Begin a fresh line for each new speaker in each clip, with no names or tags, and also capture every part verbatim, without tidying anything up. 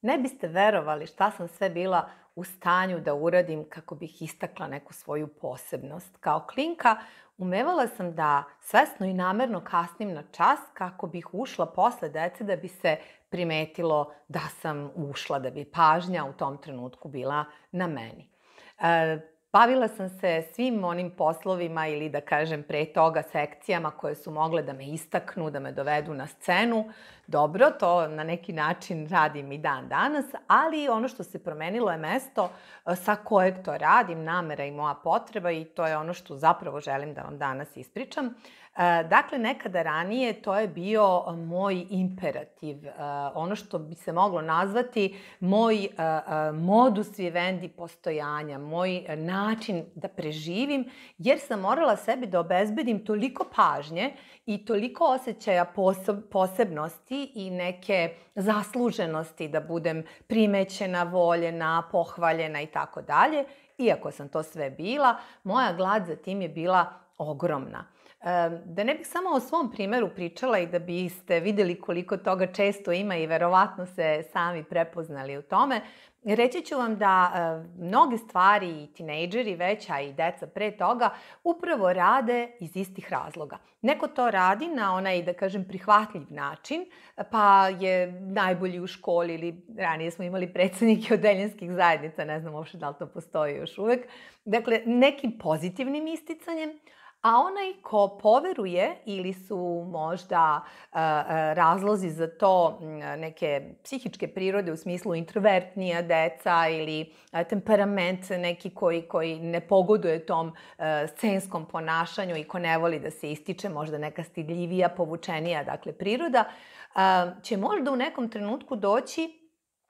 Ne biste verovali šta sam sve bila u stanju da uradim kako bih istakla neku svoju posebnost. Kao klinka umevala sam da svesno i namerno kasnim na čas kako bih ušla posle dece da bi se primetilo da sam ušla, da bi pažnja u tom trenutku bila na meni. E, Bavila sam se svim onim poslovima ili da kažem pre toga sekcijama koje su mogle da me istaknu, da me dovedu na scenu. Dobro, to na neki način radim i dan danas, ali ono što se promenilo je mesto sa kojeg to radim, namera i moja potreba i to je ono što zapravo želim da vam danas ispričam. Dakle, nekada ranije to je bio moj imperativ, ono što bi se moglo nazvati moj modus vivendi postojanja, moj način da preživim, jer sam morala sebi da obezbedim toliko pažnje i toliko osjećaja posebnosti i neke zasluženosti da budem primećena, voljena, pohvaljena i tako dalje. Iako sam to sve bila, moja glad za tim je bila ogromna. Da ne bih samo o svom primeru pričala i da biste videli koliko toga često ima i verovatno se sami prepoznali u tome, reći ću vam da mnoge stvari i tinejdžeri već, a i deca pre toga, upravo rade iz istih razloga. Neko to radi na onaj, da kažem, prihvatljiv način, pa je najbolji u školi ili ranije smo imali predsednike odeljenskih zajednica, ne znam uopšte da li to postoji još uvek. Dakle, nekim pozitivnim isticanjem, a onaj ko poveruje ili su možda razlozi za to neke psihičke prirode u smislu introvertnija deca ili temperament neki koji, koji ne pogoduje tom scenskom ponašanju i ko ne voli da se ističe, možda neka stidljivija, povučenija, dakle, priroda, će možda u nekom trenutku doći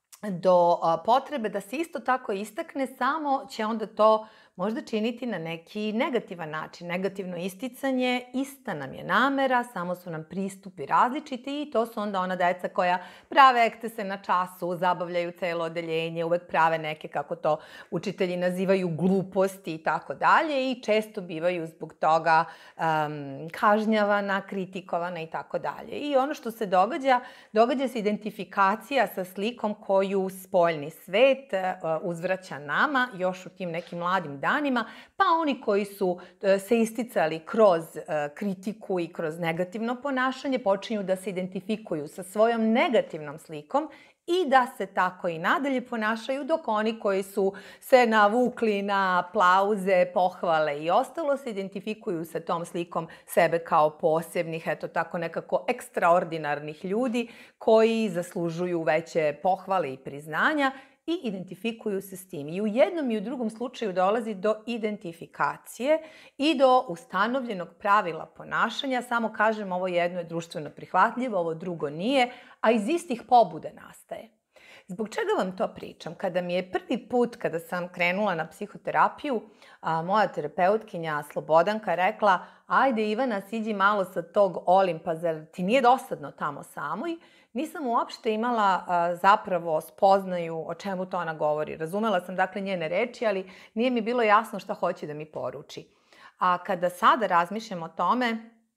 do potrebe da se isto tako istakne, samo će onda to možda činiti na neki negativan način. Negativno isticanje, ista nam je namera, samo su nam pristupi različiti i to su onda ona deca koja prave ekcese na času, zabavljaju celo odeljenje, uvek prave neke, kako to učitelji nazivaju, gluposti i tako dalje i često bivaju zbog toga um, kažnjavana, kritikovana i tako dalje. I ono što se događa, događa se identifikacija sa slikom koju spoljni svet uh, uzvraća nama još u tim nekim mladim danima, pa oni koji su se isticali kroz kritiku i kroz negativno ponašanje počinju da se identifikuju sa svojom negativnom slikom i da se tako i nadalje ponašaju, dok oni koji su se navukli na aplauze, pohvale i ostalo se identifikuju sa tom slikom sebe kao posebnih, eto tako nekako ekstraordinarnih ljudi koji zaslužuju veće pohvale i priznanja i identifikuju se s tim. I u jednom i u drugom slučaju dolazi do identifikacije i do ustanovljenog pravila ponašanja. Samo kažem, ovo jedno je društveno prihvatljivo, ovo drugo nije, a iz istih pobuda nastaje. Zbog čega vam to pričam? Kada mi je prvi put, kada sam krenula na psihoterapiju, a, moja terapeutkinja Slobodanka rekla: ajde Ivana, siđi malo sa tog Olimpa, zar ti nije dosadno tamo samoj? Nisam uopšte imala a, zapravo spoznaju o čemu to ona govori. Razumela sam dakle njene reči, ali nije mi bilo jasno šta hoće da mi poruči. A kada sada razmišljam o tome,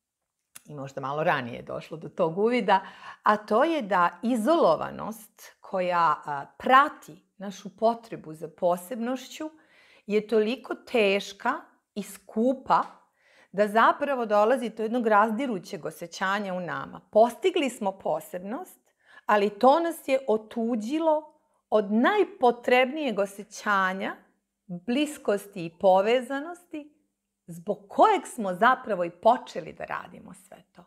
i možda malo ranije je došlo do tog uvida, a to je da izolovanost koja a, prati našu potrebu za posebnošću je toliko teška i skupa da zapravo dolazi do jednog razdirućeg osjećanja u nama. Postigli smo posebnost, ali to nas je otuđilo od najpotrebnijeg osjećanja, bliskosti i povezanosti, zbog kojeg smo zapravo i počeli da radimo sve to.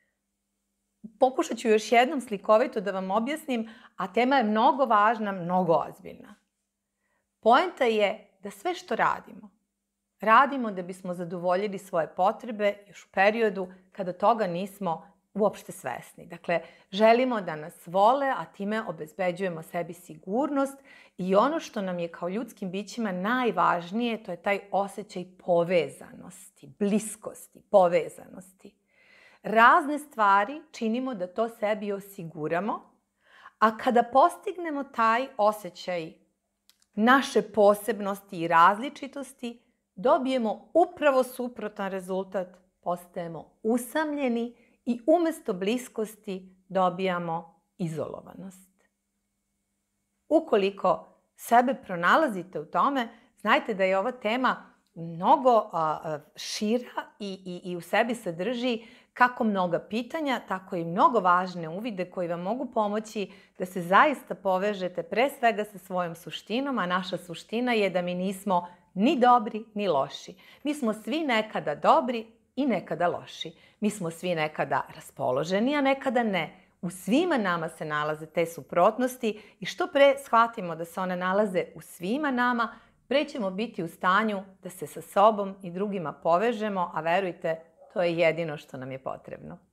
Pokušat ću još jednom slikovito da vam objasnim, a tema je mnogo važna, mnogo ozbiljna. Poenta je da sve što radimo, radimo da bismo zadovoljili svoje potrebe još u periodu kada toga nismo uopšte svesni. Dakle, želimo da nas vole, a time obezbeđujemo sebi sigurnost i ono što nam je kao ljudskim bićima najvažnije, to je taj osjećaj povezanosti, bliskosti, povezanosti. Razne stvari činimo da to sebi osiguramo, a kada postignemo taj osjećaj naše posebnosti i različitosti, dobijemo upravo suprotan rezultat, postajemo usamljeni i umesto bliskosti dobijamo izolovanost. Ukoliko sebe pronalazite u tome, znajte da je ova tema mnogo šira i, i, i u sebi sadrži kako mnoga pitanja, tako i mnogo važne uvide koji vam mogu pomoći da se zaista povežete pre svega sa svojom suštinom, a naša suština je da mi nismo ni dobri, ni loši. Mi smo svi nekada dobri i nekada loši. Mi smo svi nekada raspoloženi, a nekada ne. U svima nama se nalaze te suprotnosti i što pre shvatimo da se one nalaze u svima nama, pre ćemo biti u stanju da se sa sobom i drugima povežemo, a verujte, to je jedino što nam je potrebno.